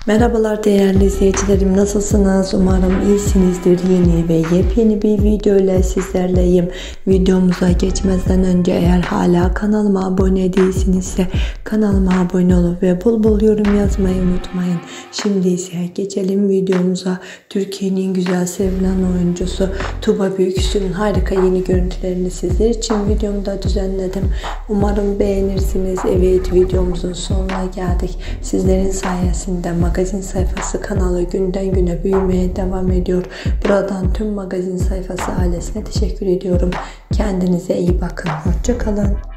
Merhabalar değerli izleyicilerim, nasılsınız? Umarım iyisinizdir. Yeni ve yepyeni bir video ile sizlerleyim. Videomuza geçmeden önce eğer hala kanalıma abone değilsinizse kanalıma abone olup ve bol bol yorum yazmayı unutmayın. Şimdi ise geçelim videomuza. Türkiye'nin güzel sevilen oyuncusu Tuba Büyüküstü'nün harika yeni görüntülerini sizler için videomda düzenledim. Umarım beğenirsiniz. Evet, videomuzun sonuna geldik. Sizlerin sayesinde magazin sayfası kanalı günden güne büyümeye devam ediyor. Buradan tüm magazin sayfası ailesine teşekkür ediyorum. Kendinize iyi bakın. Hoşça kalın.